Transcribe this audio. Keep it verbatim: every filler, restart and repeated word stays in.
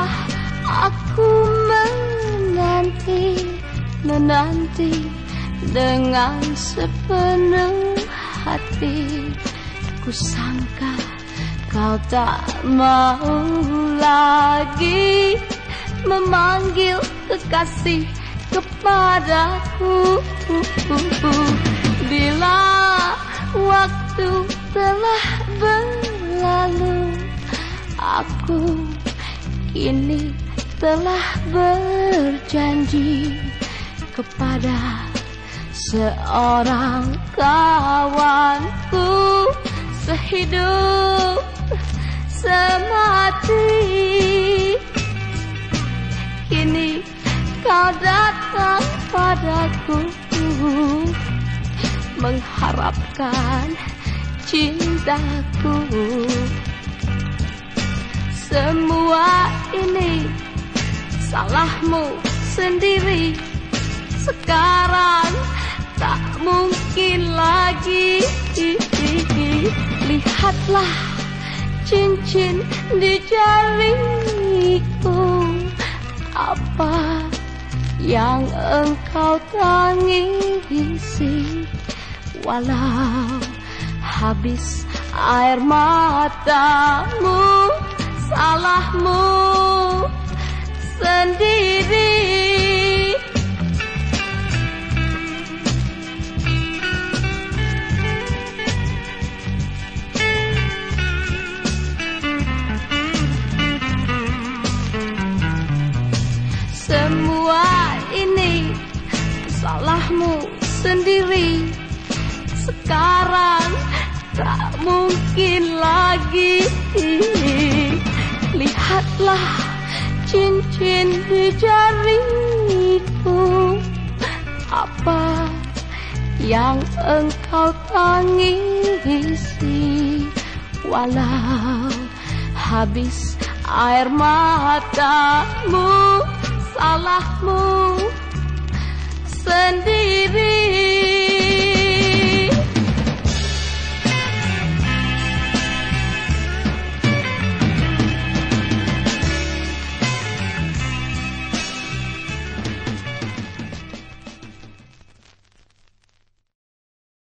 aku menanti, menanti dengan sepenuh hati. Ku sangka kau tak mau lagi memanggil kekasih kepadaku. Bila waktu telah berlalu, aku kini telah berjanji kepada seorang kawanku, sehidup semati. Kini kau datang padaku mengharapkan cintaku. Semua ini salahmu sendiri. Sekarang tak mungkin lagi. Lihatlah cincin di jariku, apa yang engkau tangisi. Walau habis air matamu, salahmu sendiri. Semua ini salahmu sendiri. Sekarang tak mungkin lagi. Lihatlah cincin di jariku, apa yang engkau tangisi. Walau habis air matamu, salahmu sendiri.